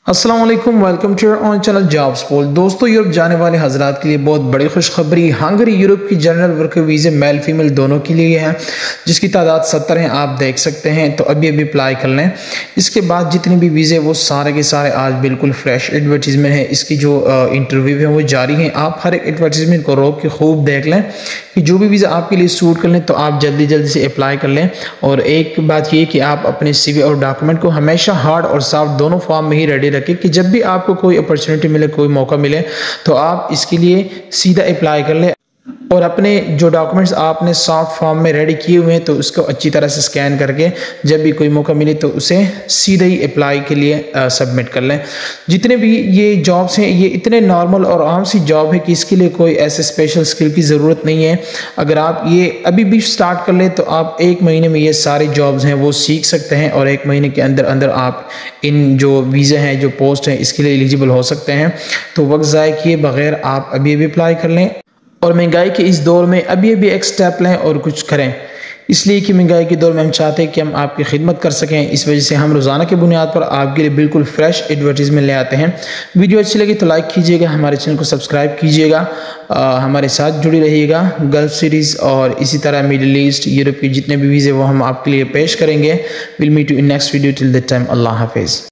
अस्सलाम वालेकुम, welcome to your own channel jobs pole. दोस्तों, यूरोप जाने वाले हजरात के लिए बहुत बड़ी खुशखबरी। हंगरी यूरोप की जनरल वर्कर वीज़े मेल फीमेल दोनों के लिए है, जिसकी तादाद 70 है, आप देख सकते हैं। तो अभी अप्लाई कर लें। इसके बाद जितने भी वीज़े वो सारे के सारे आज बिल्कुल फ्रेश एडवर्टीजमेंट है। इसकी जो इंटरव्यू है वो जारी है। आप हर एक एडवर्टीजमेंट को रोक के खूब देख लें कि जो भी वीज़ा आपके लिए सूट कर लें तो आप जल्दी जल्दी से अप्लाई कर लें। और एक बात ये कि आप अपने CV और डॉक्यूमेंट को हमेशा हार्ड और सॉफ्ट दोनों फॉर्म में ही रेडी रखें कि जब भी आपको कोई अपॉर्चुनिटी मिले, कोई मौका मिले, तो आप इसके लिए सीधा अप्लाई कर लें। और अपने जो डॉक्यूमेंट्स आपने सॉफ्ट फॉर्म में रेडी किए हुए हैं तो उसको अच्छी तरह से स्कैन करके जब भी कोई मौका मिले तो उसे सीधे ही अप्लाई के लिए सबमिट कर लें। जितने भी ये जॉब्स हैं ये इतने नॉर्मल और आम सी जॉब है कि इसके लिए कोई ऐसे स्पेशल स्किल की ज़रूरत नहीं है। अगर आप ये अभी भी स्टार्ट कर लें तो आप 1 महीने में ये सारी जॉब्स हैं वो सीख सकते हैं और 1 महीने के अंदर अंदर आप इन जो वीज़ा हैं, जो पोस्ट हैं, इसके लिए एलिजिबल हो सकते हैं। तो वक्त ज़ाय किए बगैर आप अभी अप्लाई कर लें और महंगाई के इस दौर में अभी एक स्टेप लें और कुछ करें। इसलिए कि महंगाई के दौर में हम चाहते हैं कि हम आपकी खिदमत कर सकें। इस वजह से हम रोज़ाना की बुनियाद पर आपके लिए बिल्कुल फ्रेश एडवर्टीजमेंट ले आते हैं। वीडियो अच्छी लगी तो लाइक कीजिएगा, हमारे चैनल को सब्सक्राइब कीजिएगा, हमारे साथ जुड़ी रहिएगा। गल्फ सीरीज़ और इसी तरह मिडिल ईस्ट, यूरोप के जितने भी वीज़े वो हम आपके लिए पेश करेंगे। Will meet you in next video. Till that time, अल्लाह हाफिज़।